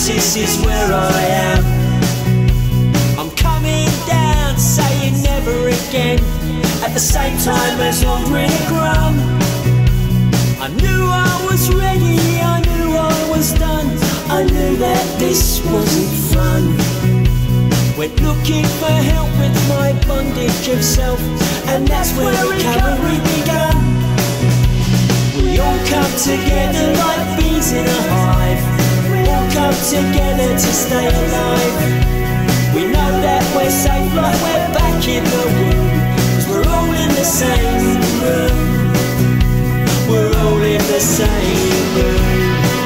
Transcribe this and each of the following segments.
this is where I am. I'm coming down, saying never again, at the same time as ordering a crumb. I knew I was ready, I knew I was done, I knew that this wasn't fun. Went looking for help with my bondage of self, and that's where recovery began. We all come together like bees in a hive. We all come together to stay alive. We know that we're safe like we're back in the womb, 'cause we're all in the same room. We're all in the same room.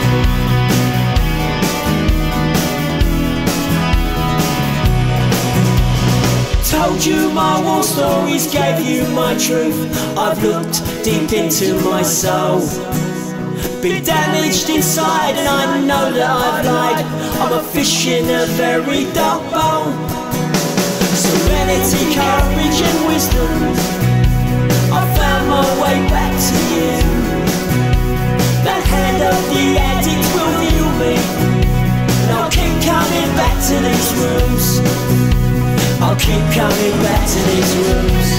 Told you my war stories, gave you my truth. I've looked deep into my soul, been damaged inside, and I know that I've lied. I'm a fish in a very dark bowl. Serenity, courage and wisdom, I found my way back to you. That hand of the addict will heal me, and I'll keep coming back to these rooms. I'll keep coming back to these rooms.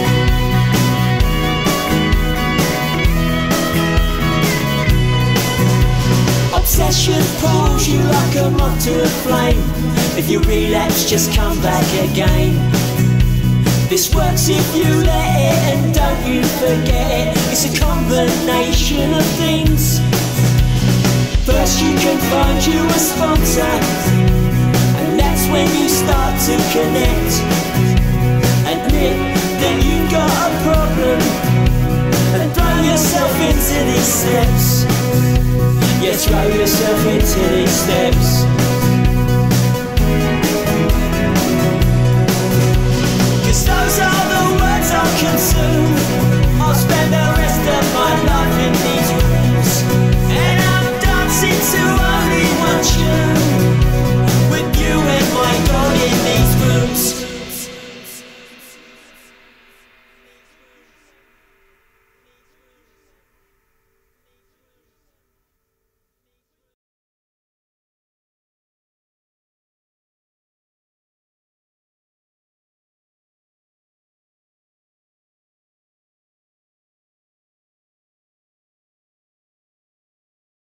Obsession pulls you like a moth to a flame. If you relapse, just come back again. This works if you let it, and don't you forget it. It's a combination of things. First you can find you a sponsor, and that's when you start to connect. Admit that you've got a problem, and throw yourself into these steps. Yeah, throw yourself into these steps.